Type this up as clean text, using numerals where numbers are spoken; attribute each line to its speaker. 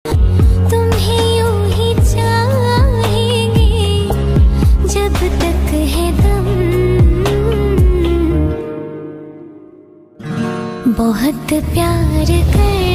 Speaker 1: तुम्हें यूं ही चाहेंगे जब तक है दम। बहुत प्यार कर